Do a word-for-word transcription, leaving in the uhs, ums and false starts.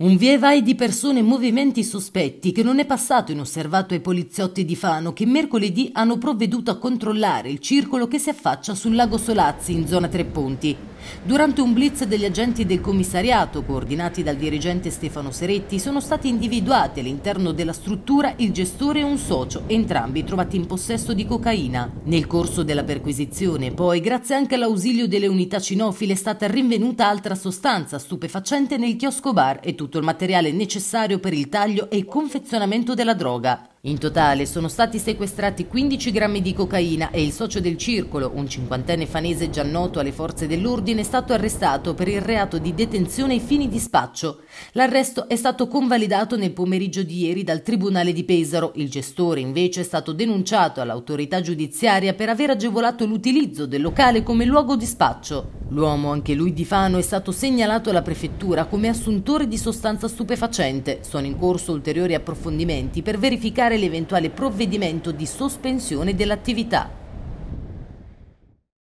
Un via e vai di persone e movimenti sospetti che non è passato inosservato ai poliziotti di Fano, che mercoledì hanno provveduto a controllare il circolo che si affaccia sul lago Solazzi in zona Tre Ponti. Durante un blitz degli agenti del commissariato, coordinati dal dirigente Stefano Seretti, sono stati individuati all'interno della struttura il gestore e un socio, entrambi trovati in possesso di cocaina. Nel corso della perquisizione, poi, grazie anche all'ausilio delle unità cinofile, è stata rinvenuta altra sostanza stupefacente nel chiosco bar e tutto il materiale necessario per il taglio e il confezionamento della droga. In totale sono stati sequestrati quindici grammi di cocaina e il socio del circolo, un cinquantenne fanese già noto alle forze dell'ordine, è stato arrestato per il reato di detenzione ai fini di spaccio. L'arresto è stato convalidato nel pomeriggio di ieri dal Tribunale di Pesaro. Il gestore invece è stato denunciato all'autorità giudiziaria per aver agevolato l'utilizzo del locale come luogo di spaccio. L'uomo, anche lui di Fano, è stato segnalato alla prefettura come assuntore di sostanza stupefacente. Sono in corso ulteriori approfondimenti per verificare l'eventuale provvedimento di sospensione dell'attività.